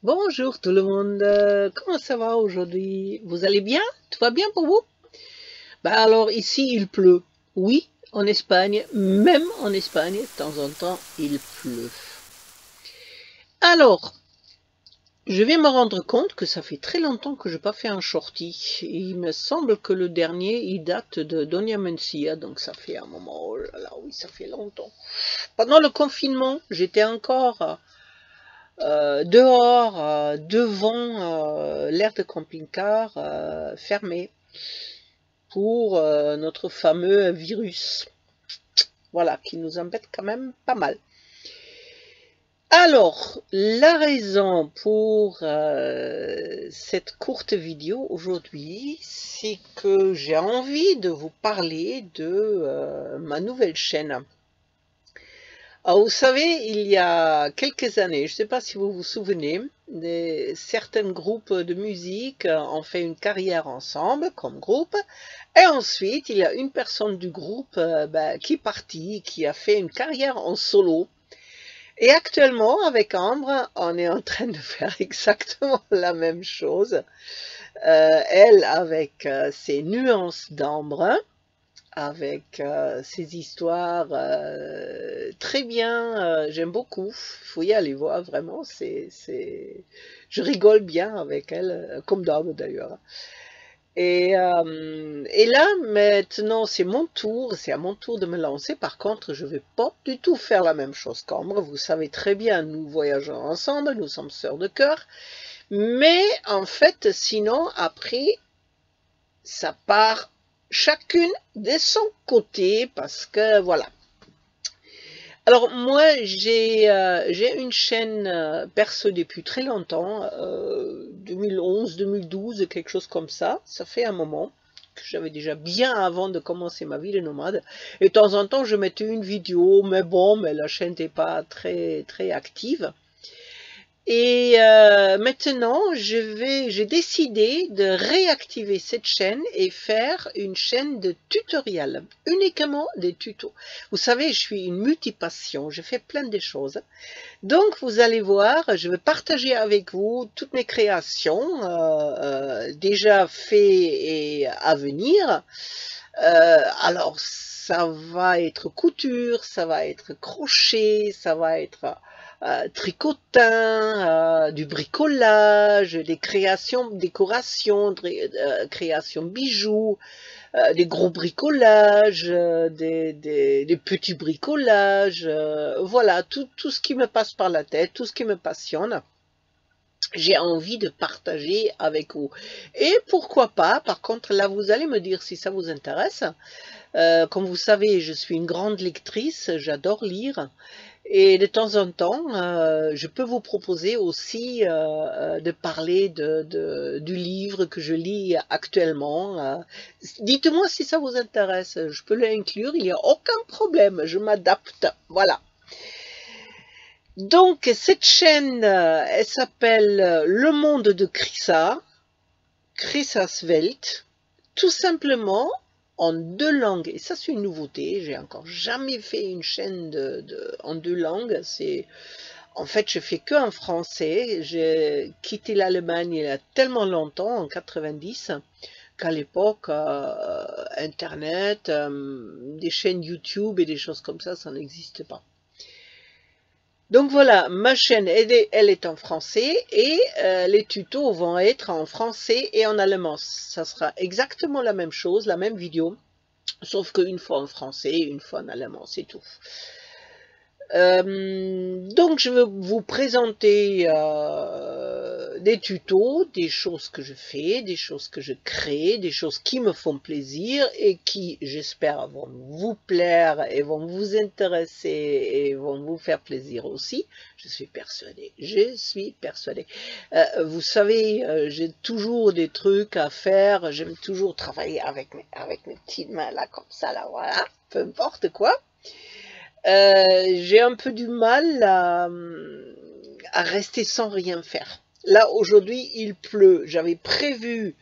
Bonjour tout le monde, comment ça va aujourd'hui? Vous allez bien? Tout va bien pour vous? Alors ici il pleut, oui, en Espagne, même en Espagne, de temps en temps il pleut. Alors, je vais me rendre compte que ça fait très longtemps que je n'ai pas fait un shorty. Il me semble que le dernier il date de Doña Mencia, donc ça fait un moment, oh là là, oui ça fait longtemps. Pendant le confinement, j'étais encore dehors, devant l'aire de camping-car fermé pour notre fameux virus. Voilà, qui nous embête quand même pas mal. Alors, la raison pour cette courte vidéo aujourd'hui, c'est que j'ai envie de vous parler de ma nouvelle chaîne. Alors, vous savez, il y a quelques années, je ne sais pas si vous vous souvenez, certains groupes de musique ont fait une carrière ensemble comme groupe, et ensuite il y a une personne du groupe qui est partie, qui a fait une carrière en solo. Et actuellement, avec Ambre, on est en train de faire exactement la même chose. Elle avec ses nuances d'ambre, avec ces histoires très bien, j'aime beaucoup, il faut y aller voir vraiment, je rigole bien avec elle, comme d'hab d'ailleurs. Et là maintenant c'est à mon tour de me lancer. Par contre je ne vais pas du tout faire la même chose qu'Ambre, vous savez très bien, nous voyageons ensemble, nous sommes sœurs de cœur, mais en fait sinon après ça part chacune de son côté, parce que voilà. Alors moi j'ai une chaîne perso depuis très longtemps, 2011, 2012, quelque chose comme ça fait un moment que j'avais déjà, bien avant de commencer ma vie de nomade, et de temps en temps je mettais une vidéo, mais bon, mais la chaîne n'était pas très active. Et maintenant, j'ai décidé de réactiver cette chaîne et faire une chaîne de tutoriels, uniquement des tutos. Vous savez, je suis une multipassion, je fais plein de choses. Donc, vous allez voir, je vais partager avec vous toutes mes créations, déjà faites et à venir. Alors, ça va être couture, ça va être crochet, ça va être tricotin, du bricolage, des créations, décorations, créations bijoux, des gros bricolages, des petits bricolages, voilà, tout ce qui me passe par la tête, tout ce qui me passionne. J'ai envie de partager avec vous. Et pourquoi pas, par contre, là vous allez me dire si ça vous intéresse. Comme vous savez, je suis une grande lectrice, j'adore lire. Et de temps en temps, je peux vous proposer aussi de parler du livre que je lis actuellement. Dites-moi si ça vous intéresse, je peux l'inclure, il n'y a aucun problème, je m'adapte, voilà. Donc cette chaîne, elle s'appelle Le Monde de Chrissa, Chrissa's Welt, tout simplement en 2 langues. Et ça c'est une nouveauté, j'ai encore jamais fait une chaîne en 2 langues. En fait je fais que en français. J'ai quitté l'Allemagne il y a tellement longtemps, en 90, qu'à l'époque internet, des chaînes YouTube et des choses comme ça n'existe pas. Donc voilà, ma chaîne elle est en français, et les tutos vont être en français et en allemand. Ça sera exactement la même chose, la même vidéo, sauf qu'une fois en français, une fois en allemand, c'est tout. Donc je vais vous présenter des tutos, des choses que je fais, des choses que je crée, des choses qui me font plaisir et qui, j'espère, vont vous plaire et vont vous intéresser et vont vous faire plaisir aussi. Je suis persuadée, vous savez, j'ai toujours des trucs à faire, j'aime toujours travailler avec mes petites mains là, comme ça, là, voilà, peu importe quoi. J'ai un peu du mal à rester sans rien faire. Là, aujourd'hui, il pleut. J'avais prévu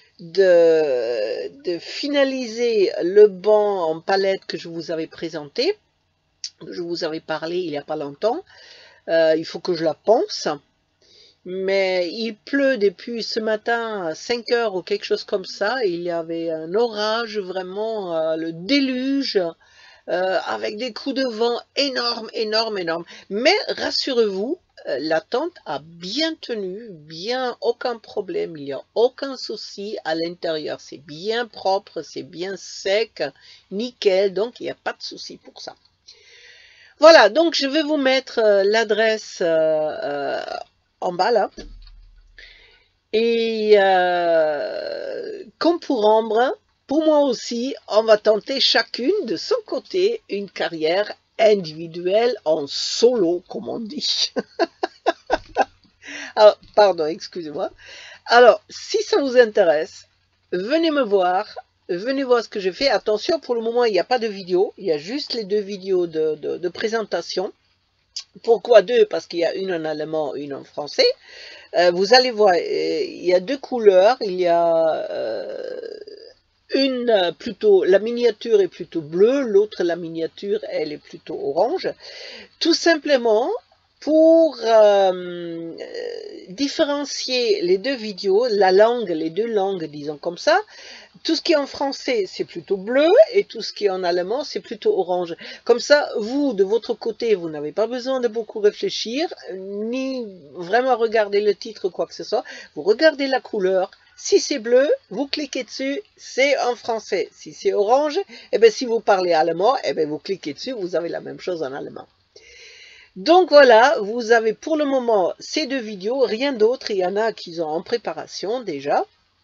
de finaliser le banc en palette que je vous avais présenté, que je vous avais parlé il n'y a pas longtemps. Il faut que je la ponce. mais il pleut depuis ce matin à 5 heures ou quelque chose comme ça. Il y avait un orage, vraiment le déluge, avec des coups de vent énormes, énormes, énormes. Mais rassurez-vous, la tente a bien tenu, bien, aucun problème, il n'y a aucun souci à l'intérieur. C'est bien propre, c'est bien sec, nickel, donc il n'y a pas de souci pour ça. Voilà, donc je vais vous mettre l'adresse en bas là. Et comme pour Ambre, pour moi aussi, on va tenter chacune de son côté une carrière individuelle en solo, comme on dit. Alors, pardon, excusez-moi. Alors, si ça vous intéresse, venez me voir. Venez voir ce que je fais. Attention, pour le moment, il n'y a pas de vidéo. Il y a juste les 2 vidéos de présentation. Pourquoi 2? Parce qu'il y a une en allemand, une en français. Vous allez voir, il y a 2 couleurs. Il y a une plutôt, la miniature est plutôt bleue, l'autre, la miniature, elle est plutôt orange. Tout simplement pour différencier les 2 vidéos, la langue, les 2 langues, disons comme ça. Tout ce qui est en français, c'est plutôt bleu, et tout ce qui est en allemand, c'est plutôt orange. Comme ça, vous, de votre côté, vous n'avez pas besoin de beaucoup réfléchir, ni vraiment regarder le titre ou quoi que ce soit. Vous regardez la couleur. Si c'est bleu, vous cliquez dessus, c'est en français. Si c'est orange, eh bien, si vous parlez allemand, eh bien, vous cliquez dessus, vous avez la même chose en allemand. Donc voilà, vous avez pour le moment ces 2 vidéos, rien d'autre. Il y en a qui ont en préparation déjà.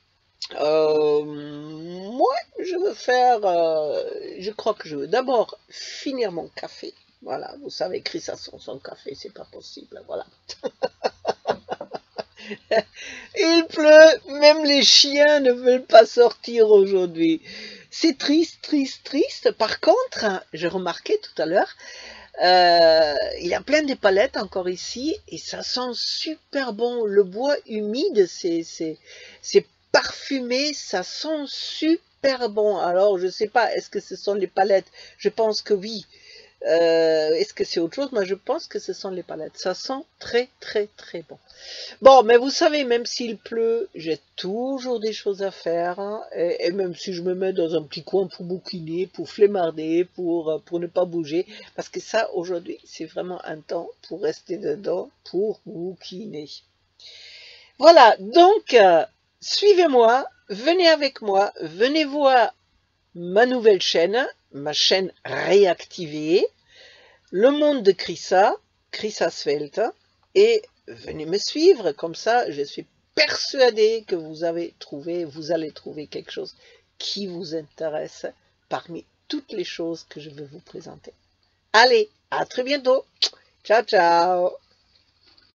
Moi, je veux faire, je crois que je veux d'abord finir mon café. Voilà, vous savez, Chris a son café, c'est pas possible, voilà. Il pleut, même les chiens ne veulent pas sortir aujourd'hui. C'est triste, triste, triste. Par contre, j'ai remarqué tout à l'heure, il y a plein de palettes encore ici, et ça sent super bon. Le bois humide, c'est parfumé, ça sent super bon. Alors, je sais pas, est-ce que ce sont les palettes? Je pense que oui. Est-ce que c'est autre chose? Moi, je pense que ce sont les palettes. Ça sent très, très, très bon. Bon, mais vous savez, même s'il pleut, j'ai toujours des choses à faire. Hein, et même si je me mets dans un petit coin pour bouquiner, pour flemmarder, pour ne pas bouger. Parce que ça, aujourd'hui, c'est vraiment un temps pour rester dedans, pour bouquiner. Voilà, donc, suivez-moi, venez avec moi, venez voir ma nouvelle chaîne, ma chaîne réactivée, le monde de Chrissa, Chrissa Svelte, et venez me suivre, comme ça je suis persuadée que vous allez trouver quelque chose qui vous intéresse parmi toutes les choses que je vais vous présenter. Allez, à très bientôt, ciao ciao.